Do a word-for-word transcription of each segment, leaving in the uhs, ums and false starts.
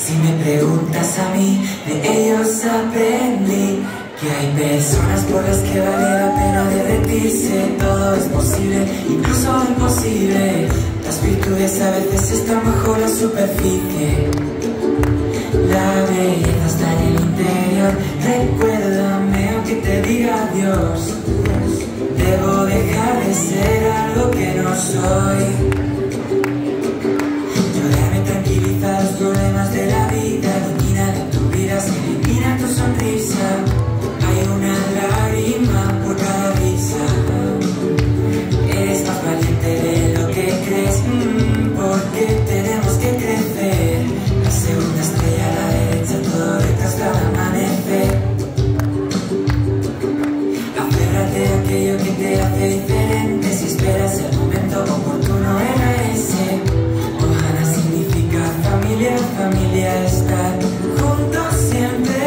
Si me preguntas a mí, de ellos aprendí que hay personas por las que vale la pena derretirse. Todo es posible, incluso lo imposible. Las virtudes a veces están bajo la superficie. La belleza está en el interior. Recuérdame aunque te diga adiós. Debo dejar de ser algo que no soy. Llorar me tranquiliza los problemas de la vida. Elimina de tu vida, se elimina tu sonrisa. Hay una lágrima por cada risa. Eres más valiente de lo que crees, mm, porque tenemos que crecer. La segunda estrella a la derecha, todo detrás del amanecer. Aférrate a aquello que te hace diferente. Si esperas el momento oportuno era ese. Ohana significa familia, familia estar juntos siempre.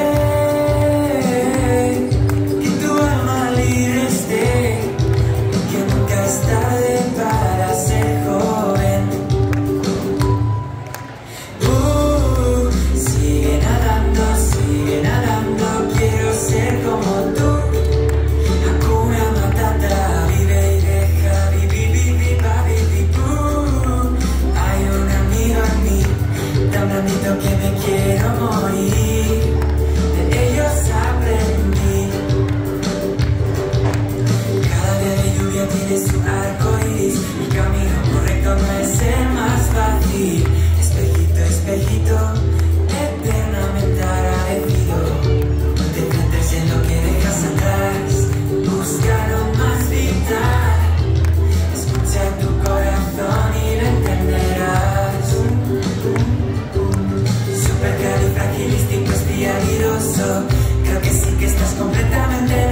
Que tu alma libre esté, que nunca es tarde para ser joven. Uh, sigue nadando, sigue nadando, quiero ser como tú. Hakuna Matata, vive y deja, vivi, vivi, va, vivi, uh. Hay un amigo en mí, tan blandito que me quiero morir. De ellos aprendí. Cada día de lluvia tiene su arco iris. Mi camino correcto no es el más fácil. Espejito, espejito, eternamente agradecido. No te centres en lo que dejas atrás. Busca lo más vital. Escucha tu corazón y lo entenderás. Supercalifragilísticoespialidoso. Creo que sí que estás completamente